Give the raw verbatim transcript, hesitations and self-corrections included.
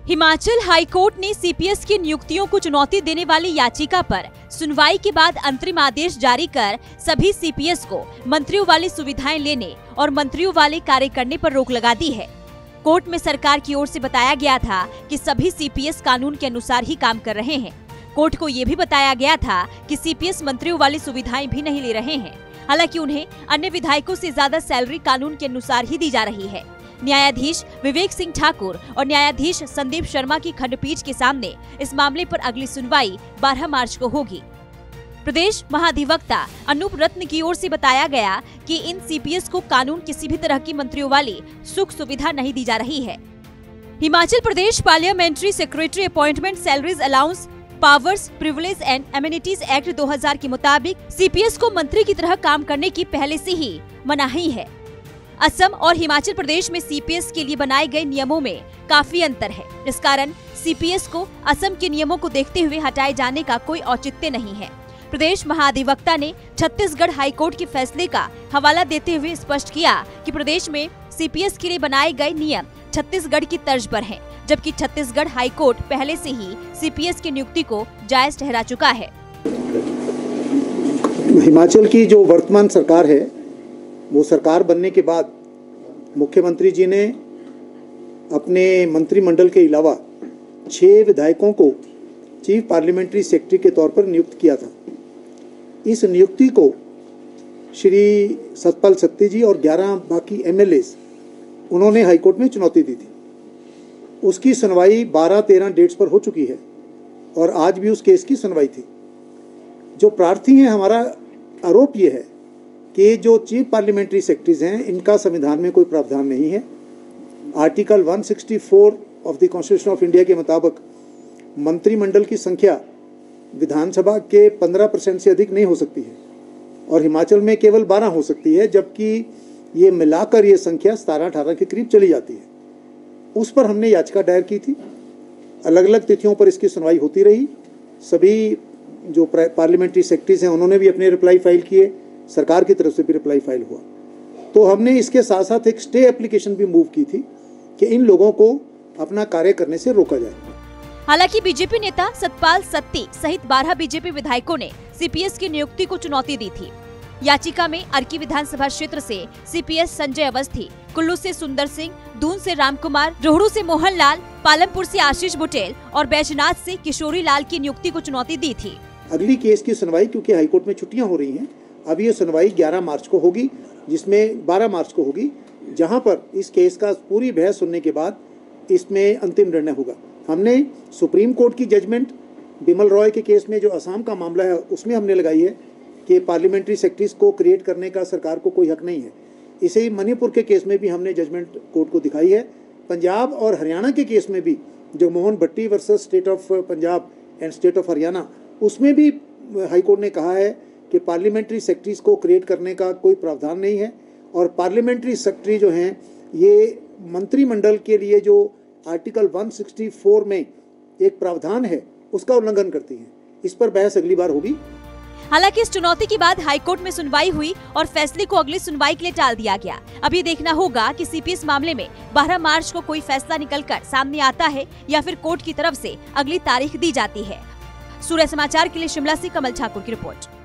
Himachal high court ने CPS की नियुक्तियों को चुनौती देने वाली याचिका पर सुनवाई के बाद अंतरिम आदेश जारी कर सभी सीपीएस को मंत्रियों वाली सुविधाएं लेने और मंत्रियों वाले कार्य करने पर रोक लगा दी है। कोर्ट में सरकार की ओर से बताया गया था कि सभी सीपीएस कानून के अनुसार ही काम कर रहे हैं। कोर्ट को ये भी बताया गया था कि सीपीएस मंत्रियों वाली सुविधाएं भी नहीं ले रहे हैं, हालांकि उन्हें अन्य विधायकों से ज्यादा सैलरी कानून के अनुसार ही दी जा रही है। न्यायाधीश विवेक सिंह ठाकुर और न्यायाधीश संदीप शर्मा की खंडपीठ के सामने इस मामले पर अगली सुनवाई बारह मार्च को होगी। प्रदेश महाधिवक्ता अनूप रत्न की ओर से बताया गया कि इन सीपीएस को कानून किसी भी तरह की मंत्रियों वाली सुख सुविधा नहीं दी जा रही है। Himachal Pradesh parliamentary secretary appointment salaries allowance powers privilege and amenities act दो हज़ार के मुताबिक सीपीएस को मंत्री की तरह काम करने की पहले से ही मनाही है। असम और हिमाचल प्रदेश में सीपीएस के लिए बनाए गए नियमों में काफी अंतर है। इस कारण सीपीएस को असम के नियमों को देखते हुए हटाए जाने का कोई औचित्य नहीं है। प्रदेश महाधिवक्ता ने छत्तीसगढ़ हाईकोर्ट के फैसले का हवाला देते हुए स्पष्ट किया कि प्रदेश में सीपीएस के लिए बनाए गए नियम छत्तीसगढ़ की तर्ज पर हैं, जबकि छत्तीसगढ़ हाईकोर्ट पहले से ही सीपीएस की नियुक्ति को जायज ठहरा चुका है। हिमाचल की जो वर्तमान सरकार है, वो सरकार बनने के बाद मुख्यमंत्री जी ने अपने मंत्रिमंडल के अलावा छह विधायकों को चीफ पार्लियामेंट्री सेक्रेटरी के तौर पर नियुक्त किया था। इस नियुक्ति को श्री सतपाल सत्ती जी और ग्यारह बाकी एमएलए उन्होंने हाईकोर्ट में चुनौती दी थी। उसकी सुनवाई बारह तेरह डेट्स पर हो चुकी है और आज भी उस केस की सुनवाई थी। जो प्रार्थी हैं, हमारा आरोप ये है कि जो चीफ पार्लियामेंट्री सेक्रेटरीज हैं, इनका संविधान में कोई प्रावधान नहीं है। आर्टिकल एक सौ चौंसठ of the constitution of India के मुताबिक मंत्रिमंडल की संख्या विधानसभा के पंद्रह परसेंट से अधिक नहीं हो सकती है और हिमाचल में केवल बारह हो सकती है, जबकि ये मिलाकर ये संख्या सतारह अठारह के करीब चली जाती है। उस पर हमने याचिका दायर की थी। अलग अलग तिथियों पर इसकी सुनवाई होती रही। सभी जो पार्लियामेंट्री सेक्रेटरीज हैं, उन्होंने भी अपने रिप्लाई फाइल किए, सरकार की तरफ से भी रिप्लाई फाइल हुआ। तो हमने इसके साथ साथ एक स्टे एप्लीकेशन भी मूव की थी कि इन लोगों को अपना कार्य करने से रोका जाए। हालांकि बीजेपी नेता सतपाल सत्ती सहित बारह बीजेपी विधायकों ने सीपीएस की नियुक्ति को चुनौती दी थी। याचिका में अर्की विधानसभा क्षेत्र से सीपीएस संजय अवस्थी, कुल्लू से सुंदर सिंह, दून से रामकुमार, रोहड़ू से मोहन लाल, पालमपुर से आशीष बुटेल और बैजनाथ से किशोरी लाल की नियुक्ति को चुनौती दी थी। अगली केस की सुनवाई, क्योंकि हाईकोर्ट में छुट्टियां हो रही हैं, अब ये सुनवाई ग्यारह मार्च को होगी, जिसमें बारह मार्च को होगी, जहां पर इस केस का पूरी बहस सुनने के बाद इसमें अंतिम निर्णय होगा। हमने सुप्रीम कोर्ट की जजमेंट बिमल रॉय के केस में जो असम का मामला है, उसमें हमने लगाई है कि पार्लियामेंट्री सेक्रेटरीज को क्रिएट करने का सरकार को कोई हक नहीं है। इसे ही मणिपुर के केस में भी हमने जजमेंट कोर्ट को दिखाई है। पंजाब और हरियाणा के केस में भी, जो Mohan Bhatti versus state of Punjab and state of Haryana, उसमें भी हाईकोर्ट ने कहा है कि पार्लियामेंट्री सेक्रेटरीज को क्रिएट करने का कोई प्रावधान नहीं है और पार्लियामेंट्री सेक्रेटरी जो हैं, ये मंत्रिमंडल के लिए जो आर्टिकल एक सौ चौंसठ में एक प्रावधान है, उसका उल्लंघन करती हैं। इस पर बहस अगली बार होगी। हालांकि इस चुनौती के बाद हाईकोर्ट में सुनवाई हुई और फैसले को अगली सुनवाई के लिए टाल दिया गया। अब ये देखना होगा कि सीपीएस मामले में बारह मार्च को कोई फैसला निकलकर सामने आता है या फिर कोर्ट की तरफ से अगली तारीख दी जाती है। सूर्य समाचार के लिए शिमला से कमल ठाकुर की रिपोर्ट।